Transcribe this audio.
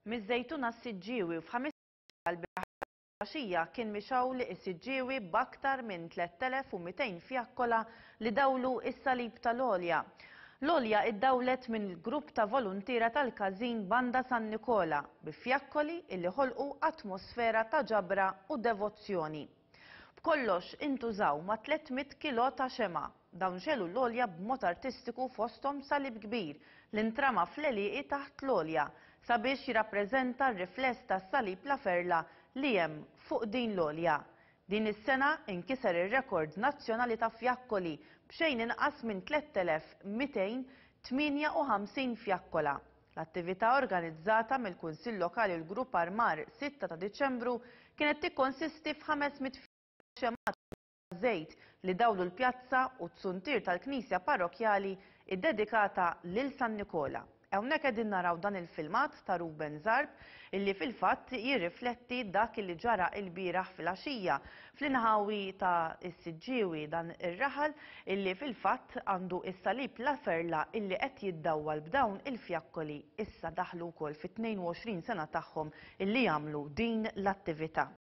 Miż-Żejtuna s-Siġġiewi f'ħames għal-Xija kien mixawl is-Siġġiewi b'aktar minn 3200 fjakkola li dawlu is-salib tal-Olja. L-Olja iddawlet minn grupp ta' volontira tal-Każin Banda San Nikola bi fjakkoli illi ħolqu atmosfera ta' ġabra u devozzjoni. B'kollox intużaw ma' 300 kilo ta' xema. Dawn xelu l-Olja b'mod artistiku fosthom salib kbir li ntrama fl-għelieqi taħt l-Olja sabiex jirrappreżenta r-rifless tas-salib la ferla li hemm fuq din l-Olja. Din is-sena inkiser ir-rekord nazzjonali ta' fjakkoli b'xejn inqas minn 3258 fjakkola. L-attività organizzata mill-Kunsill Lokali u l-Grupp Armar 6 ta' Diċembru kienet tikkonsisti f'500 xemat żejt li dawlu l-pjazza u t-suntir tal-Knisja Parrokjali iddedikata lil San Nikola. Hawnhekk qegħdin naraw dan il-filmat ta' Ruben Zarb illi fil-fatt jirrifletti dak li ġara l-bieraħ fil-għaxija fl-inħawi ta' is-Siġġiewi dan ir-raħal illi fil-fatt għandu is-salib la ferla illi qed jiddawwal b'dawn il-fjakkoli issa daħlu wkoll fit-22 sena tagħhom illi jagħmlu din l-attività.